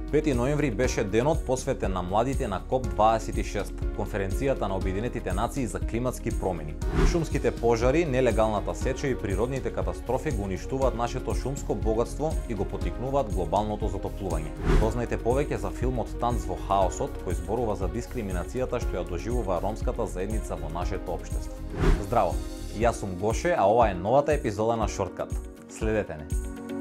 5 ноември беше денот посветен на младите на КОП26, конференцијата на Обединетите нации за климатски промени. Шумските пожари, нелегалната сеча и природните катастрофи го уништуваат нашето шумско богатство и го поттикнуваат глобалното затоплување. Дознајте повеќе за филмот Танц во хаосот, кој зборува за дискриминацијата што ја доживува ромската заедница во нашето општество. Здраво, јас сум Гоше, а ова е новата епизода на Шорткат. Следете не.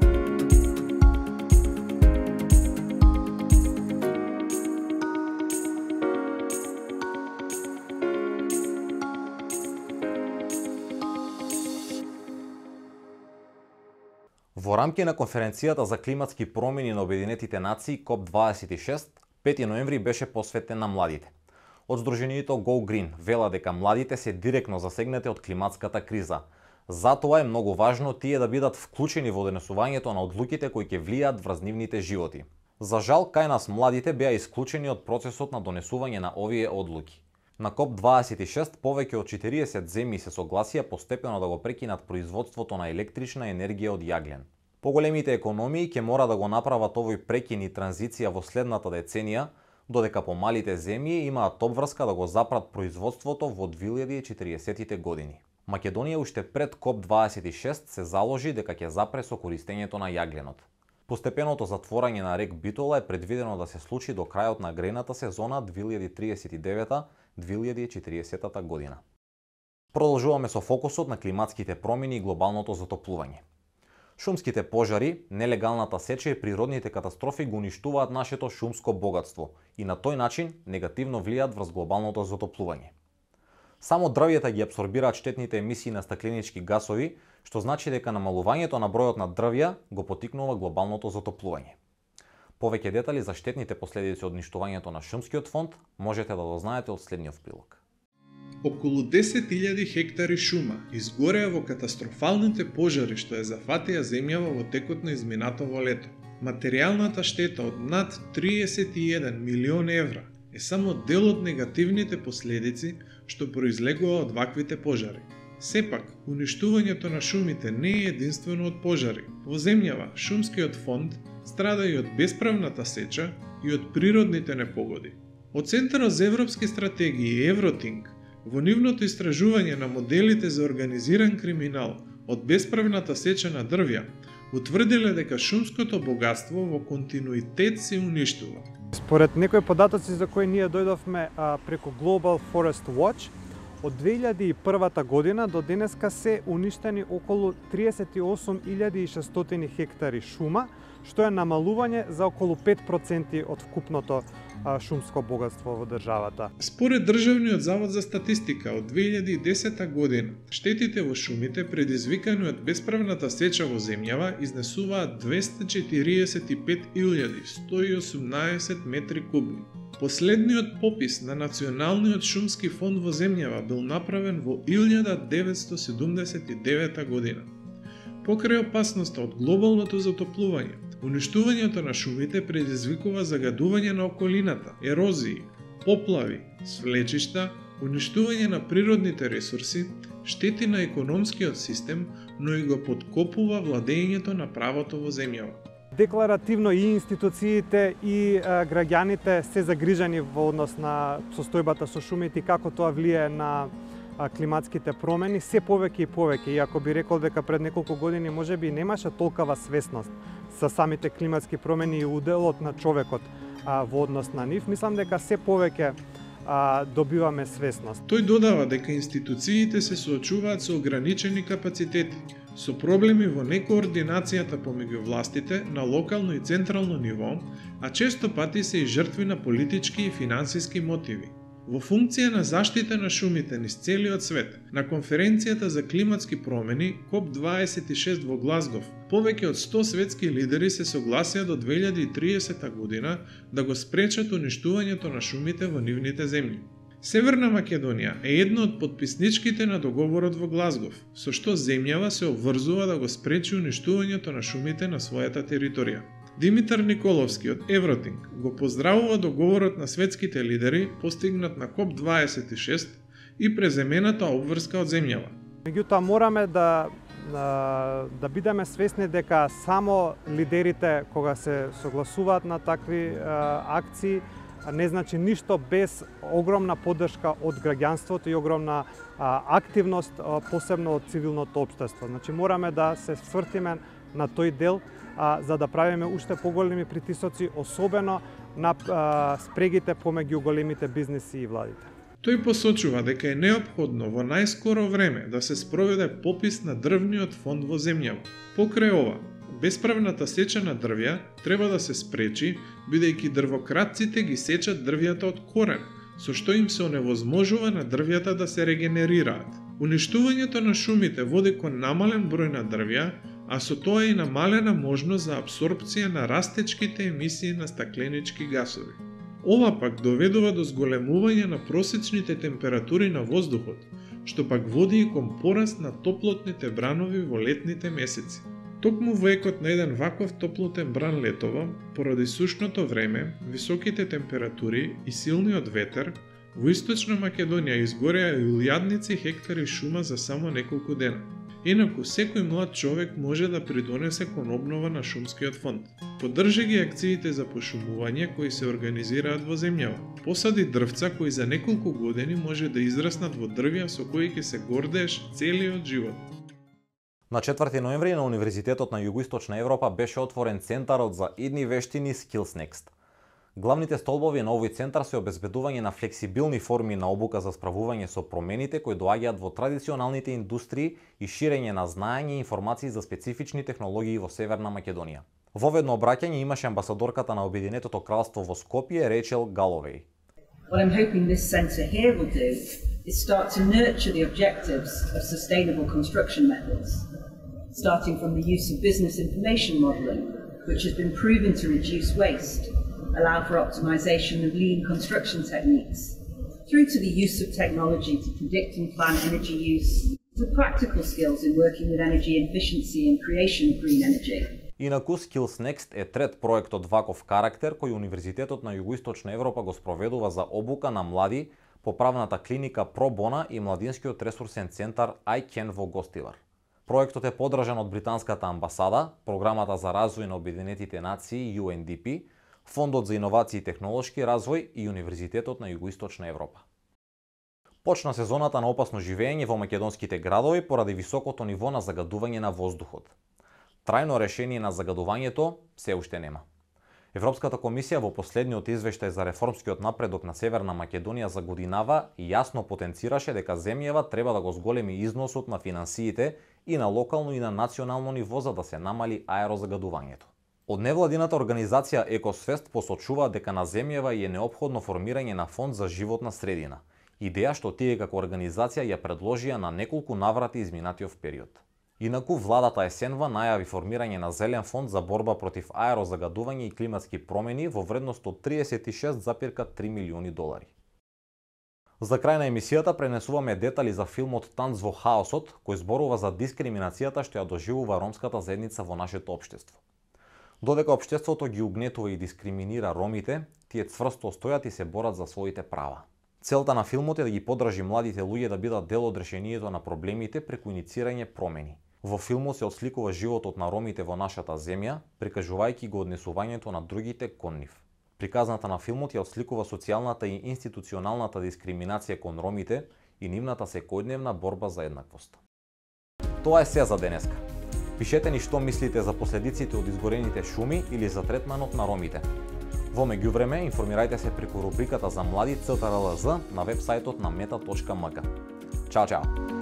Во рамки на конференцијата за климатски промени на Обединетите нации КОП26, 5 ноември беше посветен на младите. Од Сдруженијето Go Green вела дека младите се директно засегнати од климатската криза. Затоа е многу важно тие да бидат вклучени во донесувањето на одлуките кои ќе влијаат врз нивните животи. За жал, кај нас младите беа исклучени од процесот на донесување на овие одлуки. На КОП26 повеќе од 40 земји се согласија постепено да го прекинат производството на електрична енергија од јаглен. Поголемите економии ќе мора да го направат овој прекин и транзиција во следната деценија, додека помалите земји имаат обврска да го запрат производството во 2040 години. Македонија уште пред КОП26 се заложи дека ќе запре со користењето на јагленот. Постепеното затворање на рек Битола е предвидено да се случи до крајот на грејната сезона 2039-2040 година. Продолжуваме со фокусот на климатските промени и глобалното затоплување. Шумските пожари, нелегалната сеча и природните катастрофи го уништуваат нашето шумско богатство и на тој начин негативно влијаат врз глобалното затоплување. Само дрвјата ги апсорбираат штетните емисии на стакленички гасови, што значи дека намалувањето на бројот на дрвја го поттикнува глобалното затоплување. Повеќе детали за штетните последици од уништувањето на шумскиот фонд можете да дознаете од следниот прилог. Околу 10.000 хектари шума изгореа во катастрофалните пожари што ја зафатија земјава во текот на изминатово лето. Материјалната штета од над 31 милион евра е само дел од негативните последици што произлегува од ваквите пожари. Сепак, уништувањето на шумите не е единствено од пожари. Во земјава, шумскиот фонд страда и од бесправната сеча и од природните непогоди. Од Центарот за европски стратегии Евротинг во нивното истражување на моделите за организиран криминал од бесправната сеча на дрвја, утврдиле дека шумското богатство во континуитет се уништува. Според некои податоци за кои ние дојдовме преку Global Forest Watch, од 2001 година до денеска се уништени околу 38.600 хектари шума, што е намалување за околу 5% од вкупното шумско богатство во државата. Според Државниот завод за статистика од 2010 година, штетите во шумите предизвикани од бесправната сеча во земјава изнесуваат 245.118 метри кубни. Последниот попис на Националниот шумски фонд во земјава бил направен во 1979 година. Покрај опасноста од глобалното затоплување, уништувањето на шумите предизвикува загадување на околината, ерозии, поплави, свлечишта, уништување на природните ресурси, штети на економскиот систем, но и го подкопува владењето на правото во земјава. Декларативно и институциите и граѓаните се загрижени во однос на состојбата со шумите и како тоа влијае на климатските промени, се повеќе и повеќе. Иако би рекол дека пред неколку години можеби немаше толкова свесност за самите климатски промени и уделот на човекот во однос на нив, мислам дека се повеќе добиваме свесност. Тој додава дека институциите се соочуваат со ограничени капацитети, со проблеми во некоординацијата помеѓу властите на локално и централно ниво, а често пати се и жртви на политички и финансиски мотиви. Во функција на заштита на шумите низ целиот свет, на конференцијата за климатски промени КОП26 во Глазгов, повеќе од 100 светски лидери се согласија до 2030 година да го спречат уништувањето на шумите во нивните земји. Северна Македонија е едно од потписничките на договорот во Глазгов, со што земјава се обврзува да го спречи уништувањето на шумите на својата територија. Димитар Николовски од Евротинг го поздравува договорот на светските лидери постигнат на КОП26 и преземената обврска од земјава. Меѓутоа мораме да да бидеме свесни дека само лидерите кога се согласуваат на такви акции не значи ништо без огромна поддршка од граѓанството и огромна активност, посебно од цивилното општество. Значи мораме да се свртиме на тој дел за да правиме уште поголеми притисоци, особено на спрегите помеѓу големите бизниси и владите. Тој посочува дека е неопходно во најскоро време да се спроведе попис на дрвниот фонд во земјава. Покрај ова, бесправната сеча на дрвја треба да се спречи, бидејќи дрвократците ги сечат дрвјата од корен, со што им се оневозможува на дрвјата да се регенерираат. Уништувањето на шумите води кон намален број на дрвја, а со тоа и намалена можност за апсорбција на растечките емисии на стакленички гасови. Ова пак доведува до зголемување на просечните температури на воздухот, што пак води и кон пораст на топлотните бранови во летните месеци. Токму во екот на еден ваков топлотен бран летово, поради сушното време, високите температури и силниот ветер, во Источна Македонија изгореа илјадници хектари шума за само неколку дена. Инаку, секој млад човек може да придонесе кон обнова на шумскиот фонд. Поддржи ги акциите за пошумување кои се организираат во земјава. Посади дрвца кои за неколку години може да израснат во дрвја со кои ќе се гордееш целиот живот. На 4 ноември на Универзитетот на Југоисточна Европа беше отворен центарот за идни вештини SkillsNext. Главните столбови на овој центар се обезбедување на флексибилни форми на обука за справување со промените кои доаѓаат во традиционалните индустрии и ширење на знаење и информации за специфични технологии во Северна Македонија. Воведно обраќање имаше амбасадорката на Обединетото кралство во Скопје, Рейчел Галовеј. What I'm hoping this centre here will do is start to nurture the objectives of sustainable construction methods, starting from the use of business information modelling, which has been proven to reduce waste, allow for optimisation of lean construction techniques, through to the use of technology to predict and plan energy use, to practical skills in working with energy efficiency and creation of green energy. Инаку SkillsNext е трет проект од ваков карактер кој Универзитетот на Југоисточна Европа го спроведува за обука на млади по правната клиника Pro Bona и младинскиот ресурсен центар iCan во Гостивар. Проектот е поддржан од британската амбасада, Програмата за развој на Обединетите нации UNDP, Фондот за иновации и технолошки развој и Универзитетот на Југоисточна Европа. Почна сезоната на опасно живење во македонските градови поради високото ниво на загадување на воздухот. Трајно решение на загадувањето се уште нема. Европската комисија во последниот извештај за реформскиот напредок на Северна Македонија за годинава јасно потенцираше дека земјава треба да го зголеми износот на финансиите и на локално и на национално ниво за да се намали аерозагадувањето. Од невладината организација Екосвест посочува дека на земјава е неопходно формирање на фонд за животна средина, идеја што тие како организација ја предложија на неколку наврати изминатиот период. Инаку, владата есенва најави формирање на зелен фонд за борба против аерозагадување и климатски промени во вредност од 36,3 милиони долари. За крај на емисијата пренесуваме детали за филмот Танц во хаосот, кој зборува за дискриминацијата што ја доживува ромската заедница во нашето општество. Додека општеството ги угнетува и дискриминира ромите, тие цврсто стојат и се борат за своите права. Целта на филмот е да ги поддржи младите луѓе да бидат дел од решението на проблемите преку иницирање промени. Во филмот се отсликува животот на ромите во нашата земја, прикажувајќи го однесувањето на другите кон нив. Приказната на филмот ја отсликува социјалната и институционалната дискриминација кон ромите и нивната секојдневна борба за еднаквост. Тоа е се за денеска. Пишете ни што мислите за последиците од изгорените шуми или за третманот на ромите. Во меѓувреме, информирајте се преку рубриката за млади CTRLZ на вебсајтот на meta.mk. Чао, чао!